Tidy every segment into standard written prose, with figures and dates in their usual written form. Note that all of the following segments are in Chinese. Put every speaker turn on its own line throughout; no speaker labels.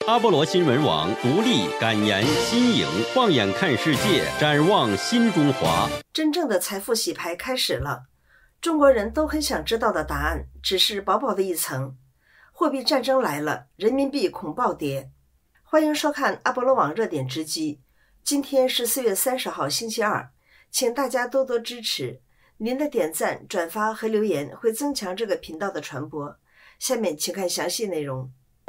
阿波罗新闻网独立、敢言、新颖，放眼看世界，展望新中华。
真正的财富洗牌开始了，中国人都很想知道的答案，只是薄薄的一层。货币战争来了，人民币恐暴跌。欢迎收看阿波罗网热点直击。今天是4月30号星期二，请大家多多支持，您的点赞、转发和留言会增强这个频道的传播。下面请看详细内容。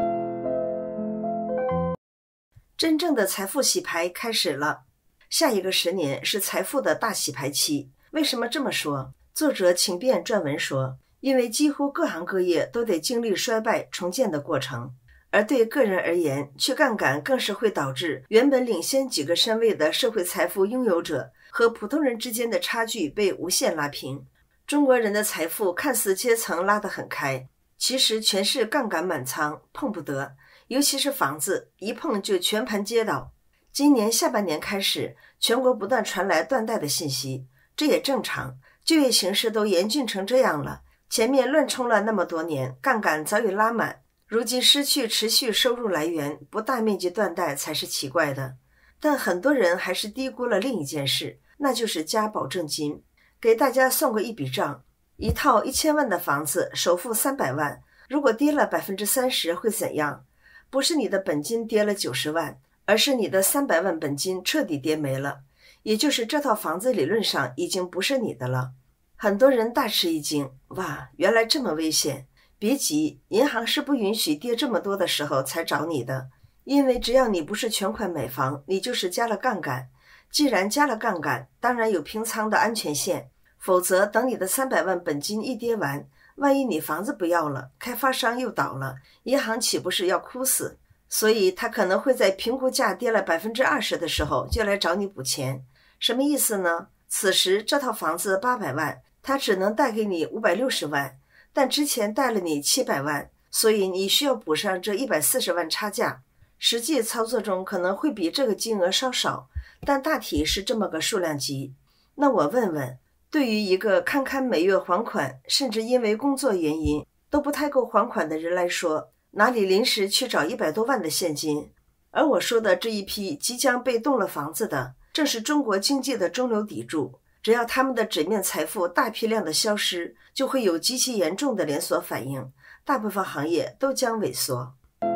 真正的财富洗牌开始了，下一个10年是财富的大洗牌期。为什么这么说？作者请便撰文说，因为几乎各行各业都得经历衰败重建的过程，而对个人而言，去杠杆更是会导致原本领先几个身位的社会财富拥有者和普通人之间的差距被无限拉平。中国人的财富看似阶层拉得很开，其实全是杠杆满仓，碰不得。尤其是房子，一碰就全盘接倒。今年下半年开始，全国不断传来断贷的信息，这也正常，就业形势都严峻成这样了，前面乱冲了那么多年，杠杆早已拉满，如今失去持续收入来源，不大面积断贷才是奇怪的。但很多人还是低估了另一件事，那就是加保证金。给大家算过一笔账，一套1000万的房子，首付300万，如果跌了30%会怎样？不是你的本金跌了90万，而是你的300万本金彻底跌没了，也就是这套房子理论上已经不是你的了。很多人大吃一惊，哇，原来这么危险。别急，银行是不允许跌这么多的时候才找你的，因为只要你不是全款买房，你就是加了杠杆。既然加了杠杆，当然有平仓的安全线，否则等你的300万本金一跌完，万一你房子不要了，开发商又倒了，银行岂不是要哭死？所以他可能会在评估价跌了20%的时候就来找你补钱。什么意思呢？此时这套房子800万，他只能贷给你560万，但之前贷了你700万，所以你需要补上这140万差价。实际操作中可能会比这个金额稍少，但大体是这么个数量级。那我问问，对于一个堪堪每月还款，甚至因为工作原因都不太够还款的人来说，哪里临时去找100多万的现金？而我说的这一批即将被动了房子的，正是中国经济的中流砥柱。只要他们的纸面财富大批量的消失，就会有极其严重的连锁反应，大部分行业都将萎缩。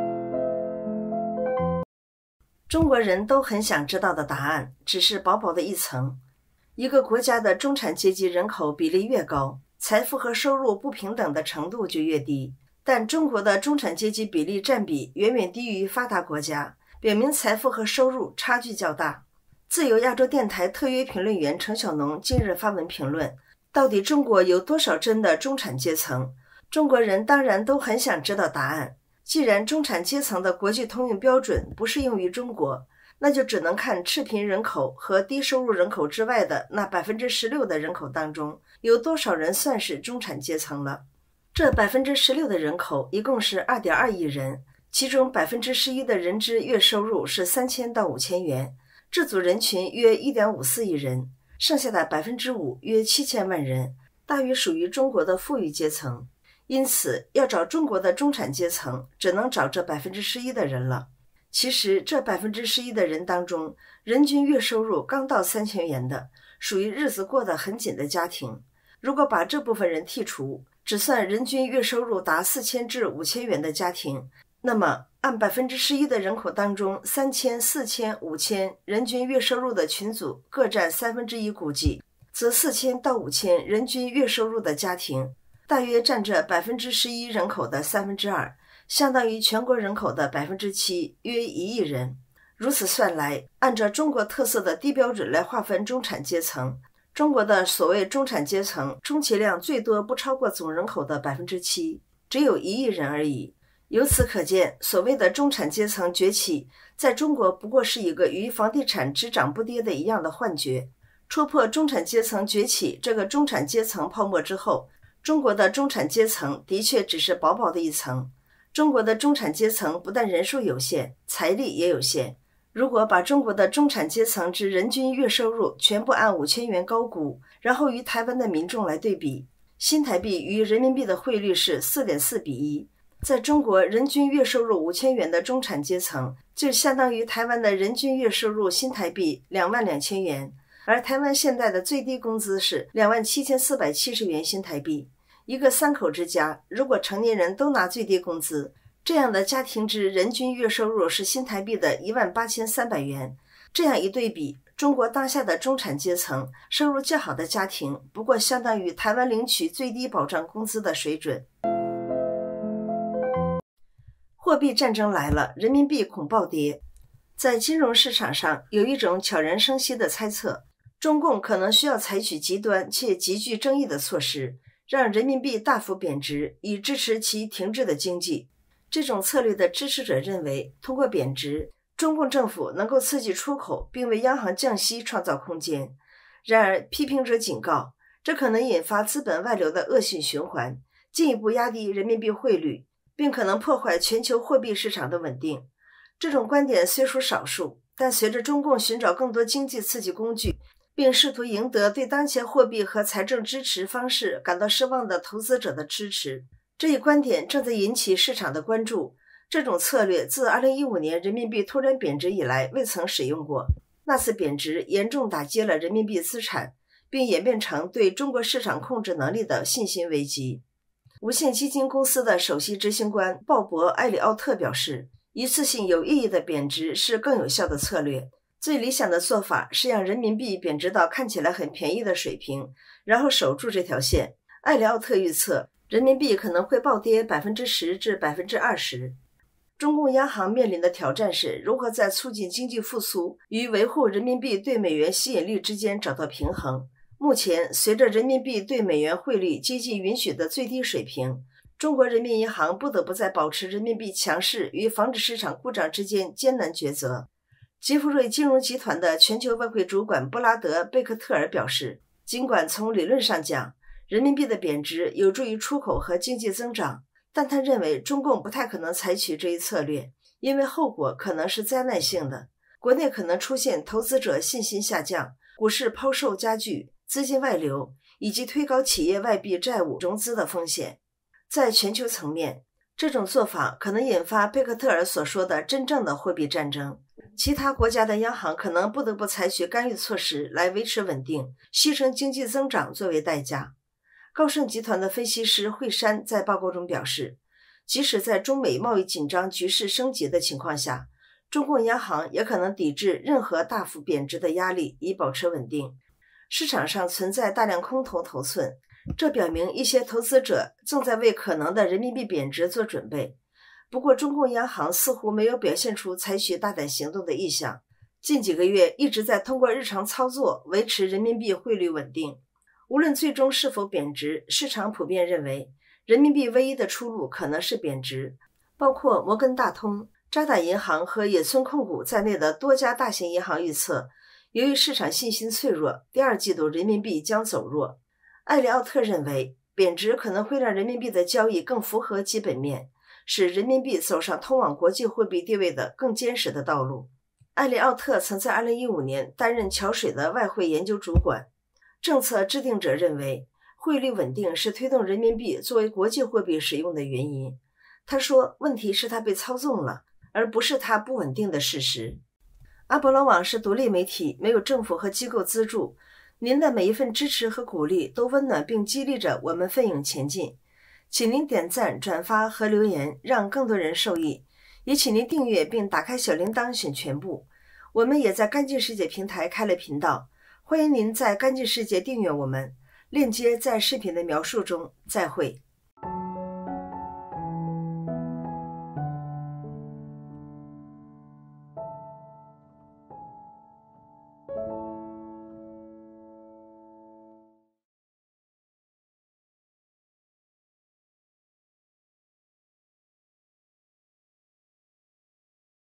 中国人都很想知道的答案，只是薄薄的一层。一个国家的中产阶级人口比例越高，财富和收入不平等的程度就越低。但中国的中产阶级比例占比远远低于发达国家，表明财富和收入差距较大。自由亚洲电台特约评论员程小农近日发文评论，到底中国有多少真的中产阶层？中国人当然都很想知道答案。既然中产阶层的国际通用标准不适用于中国，那就只能看赤贫人口和低收入人口之外的那16%的人口当中，有多少人算是中产阶层了。这16%的人口一共是2.2亿人，其中11%的人之月收入是3000到5000元，这组人群约1.54亿人，剩下的5%约7000万人，大约属于中国的富裕阶层。因此，要找中国的中产阶层，只能找这11%的人了。其实这11%的人当中，人均月收入刚到3000元的，属于日子过得很紧的家庭。如果把这部分人剔除，只算人均月收入达4000至5000元的家庭，那么按11%的人口当中3000、4000、5000人均月收入的群组各占1/3估计，则4000到5000人均月收入的家庭大约占这11%人口的2/3，相当于全国人口的7%，约1亿人。如此算来，按照中国特色的低标准来划分中产阶层，中国的所谓中产阶层充其量最多不超过总人口的7%，只有1亿人而已。由此可见，所谓的中产阶层崛起，在中国不过是一个与房地产只涨不跌的一样的幻觉。戳破中产阶层崛起这个中产阶层泡沫之后，中国的中产阶层的确只是薄薄的一层。中国的中产阶层不但人数有限，财力也有限。如果把中国的中产阶层之人均月收入全部按5000元高估，然后与台湾的民众来对比，新台币与人民币的汇率是4.4:1， 在中国，人均月收入5000元的中产阶层，就相当于台湾的人均月收入新台币22000元，而台湾现在的最低工资是27470元新台币。一个3口之家，如果成年人都拿最低工资，这样的家庭之人均月收入是新台币的18300元。这样一对比，中国当下的中产阶层收入较好的家庭，不过相当于台湾领取最低保障工资的水准。货币战争来了，人民币恐暴跌。在金融市场上，有一种悄然生息的猜测，中共可能需要采取极端且极具争议的措施，让人民币大幅贬值，以支持其停滞的经济。这种策略的支持者认为，通过贬值，中共政府能够刺激出口，并为央行降息创造空间。然而，批评者警告，这可能引发资本外流的恶性循环，进一步压低人民币汇率，并可能破坏全球货币市场的稳定。这种观点虽属少数，但随着中共寻找更多经济刺激工具，并试图赢得对当前货币和财政支持方式感到失望的投资者的支持，这一观点正在引起市场的关注。这种策略自2015年人民币突然贬值以来未曾使用过。那次贬值严重打击了人民币资产，并演变成对中国市场控制能力的信心危机。无限基金公司的首席执行官鲍勃·埃里奥特表示，一次性有意义的贬值是更有效的策略。最理想的做法是让人民币贬值到看起来很便宜的水平，然后守住这条线。埃里奥特预测，人民币可能会暴跌10%至20%。中共央行面临的挑战是如何在促进经济复苏与维护人民币对美元吸引力之间找到平衡。目前，随着人民币对美元汇率接近允许的最低水平，中国人民银行不得不在保持人民币强势与防止市场故障之间艰难抉择。吉弗瑞金融集团的全球外汇主管布拉德·贝克特尔表示，尽管从理论上讲，人民币的贬值有助于出口和经济增长，但他认为中共不太可能采取这一策略，因为后果可能是灾难性的。国内可能出现投资者信心下降、股市抛售加剧、资金外流，以及推高企业外币债务融资的风险。在全球层面，这种做法可能引发贝克特尔所说的真正的货币战争。其他国家的央行可能不得不采取干预措施来维持稳定，牺牲经济增长作为代价。高盛集团的分析师惠山在报告中表示，即使在中美贸易紧张局势升级的情况下，中共央行也可能抵制任何大幅贬值的压力，以保持稳定。市场上存在大量空头头寸，这表明一些投资者正在为可能的人民币贬值做准备。不过，中共央行似乎没有表现出采取大胆行动的意向，近几个月一直在通过日常操作维持人民币汇率稳定。无论最终是否贬值，市场普遍认为人民币唯一的出路可能是贬值。包括摩根大通、渣打银行和野村控股在内的多家大型银行预测，由于市场信心脆弱，第二季度人民币将走弱。埃里奥特认为，贬值可能会让人民币的交易更符合基本面，使人民币走上通往国际货币地位的更坚实的道路。埃里奥特曾在2015年担任桥水的外汇研究主管。政策制定者认为，汇率稳定是推动人民币作为国际货币使用的原因。他说，问题是它被操纵了，而不是它不稳定的事实。阿波罗网是独立媒体，没有政府和机构资助。您的每一份支持和鼓励都温暖并激励着我们奋勇前进。请您点赞、转发和留言，让更多人受益。也请您订阅并打开小铃铛选全部。我们也在干净世界平台开了频道，欢迎您在干净世界订阅我们，链接在视频的描述中。再会。